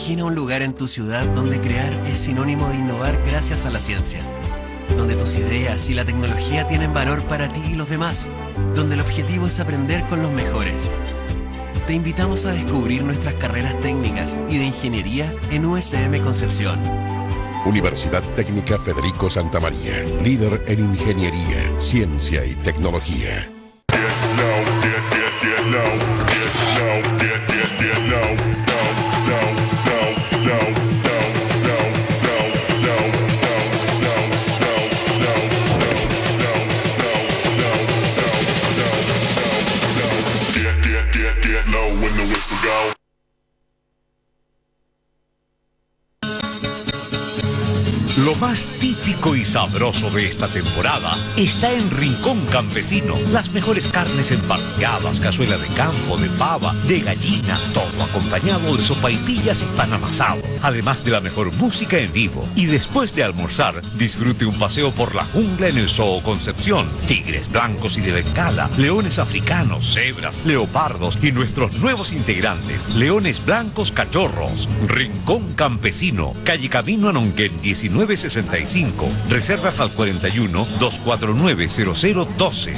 Imagina un lugar en tu ciudad donde crear es sinónimo de innovar gracias a la ciencia, donde tus ideas y la tecnología tienen valor para ti y los demás, donde el objetivo es aprender con los mejores. Te invitamos a descubrir nuestras carreras técnicas y de ingeniería en USM Concepción. Universidad Técnica Federico Santa María, líder en ingeniería, ciencia y tecnología. Lo más típico y sabroso de esta temporada está en Rincón Campesino. Las mejores carnes emparrilladas, cazuela de campo, de pava, de gallina, todo acompañado de sopaipillas y pan amasado. Además de la mejor música en vivo. Y después de almorzar, disfrute un paseo por la jungla en el Zoo Concepción. Tigres blancos y de Bengala, leones africanos, cebras, leopardos y nuestros nuevos integrantes, leones blancos cachorros. Rincón Campesino, calle Camino a Nonquén 1965. Reservas al 41-249-0012.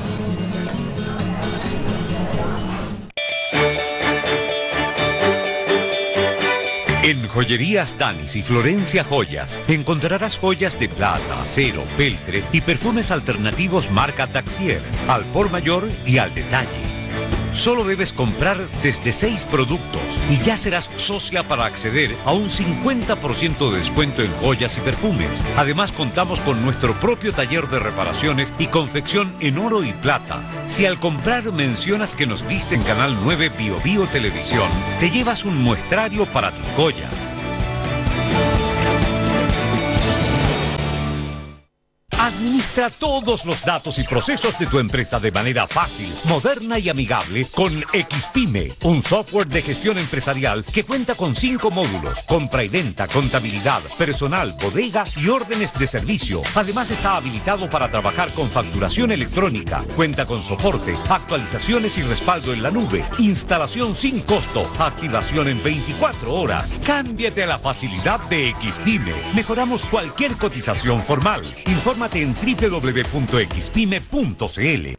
En Joyerías Danis y Florencia Joyas encontrarás joyas de plata, acero, peltre y perfumes alternativos marca Daxier, al por mayor y al detalle. Solo debes comprar desde 6 productos y ya serás socia para acceder a un 50% de descuento en joyas y perfumes. Además, contamos con nuestro propio taller de reparaciones y confección en oro y plata. Si al comprar mencionas que nos viste en Canal 9 Bio Bio Televisión, te llevas un muestrario para tus joyas. Administra todos los datos y procesos de tu empresa de manera fácil, moderna y amigable con Xpime, un software de gestión empresarial que cuenta con 5 módulos: compra y venta, contabilidad, personal, bodega y órdenes de servicio. Además está habilitado para trabajar con facturación electrónica. Cuenta con soporte, actualizaciones y respaldo en la nube. Instalación sin costo, activación en 24 horas. Cámbiate a la facilidad de Xpime. Mejoramos cualquier cotización formal. Infórmate en www.xpime.cl.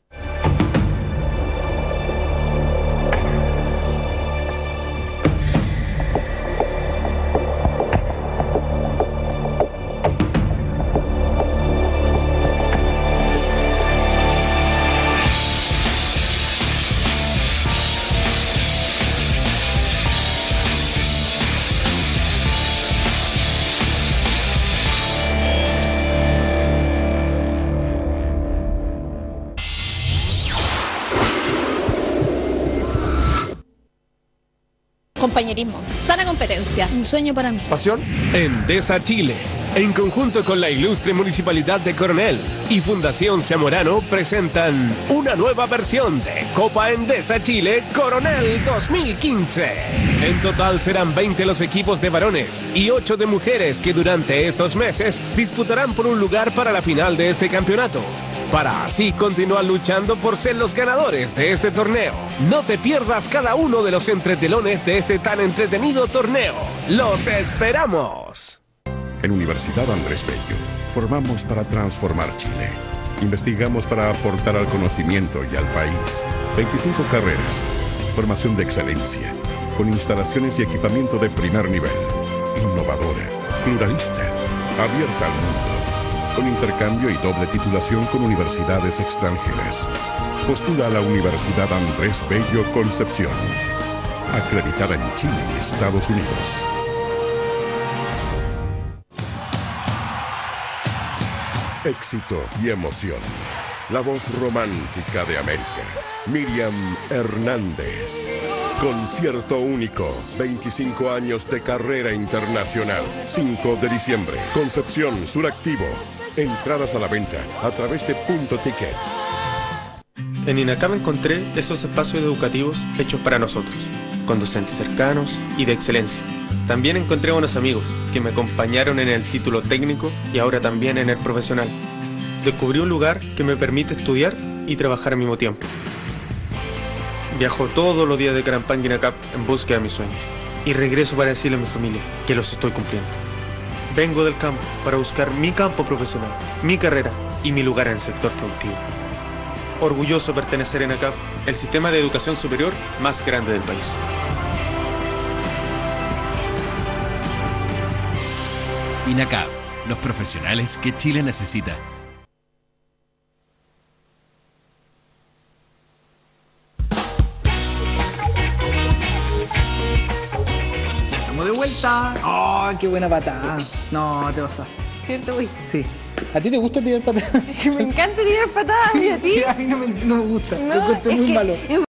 Compañerismo, sana competencia, un sueño para mí. ¿Pasión? Endesa Chile, en conjunto con la ilustre Municipalidad de Coronel y Fundación Zamorano, presentan una nueva versión de Copa Endesa Chile Coronel 2015. En total serán 20 los equipos de varones y 8 de mujeres que durante estos meses disputarán por un lugar para la final de este campeonato, para así continuar luchando por ser los ganadores de este torneo. No te pierdas cada uno de los entretelones de este tan entretenido torneo. ¡Los esperamos! En Universidad Andrés Bello, formamos para transformar Chile. Investigamos para aportar al conocimiento y al país. 25 carreras, formación de excelencia, con instalaciones y equipamiento de primer nivel. Innovadora, pluralista, abierta al mundo. Con intercambio y doble titulación con universidades extranjeras. Postula a la Universidad Andrés Bello Concepción. Acreditada en Chile y Estados Unidos. Éxito y emoción. La voz romántica de América. Miriam Hernández. Concierto único. 25 años de carrera internacional. 5 de diciembre. Concepción Suractivo. Entradas a la venta a través de Punto Ticket. En INACAP encontré esos espacios educativos hechos para nosotros, con docentes cercanos y de excelencia. También encontré buenos amigos que me acompañaron en el título técnico y ahora también en el profesional. Descubrí un lugar que me permite estudiar y trabajar al mismo tiempo. Viajo todos los días de Carampán, INACAP en búsqueda de mis sueños. Y regreso para decirle a mi familia que los estoy cumpliendo. Vengo del campo para buscar mi campo profesional, mi carrera y mi lugar en el sector productivo. Orgulloso de pertenecer a INACAP, el sistema de educación superior más grande del país. INACAP, los profesionales que Chile necesita. Estamos de vuelta. ¡Oh, qué buena patada! No, te pasaste. ¿Cierto, güey? Sí. ¿A ti te gusta tirar patadas? Me encanta tirar patadas y a ti. Sí, a mí no me gusta. No, Lo encuentro es muy que malo.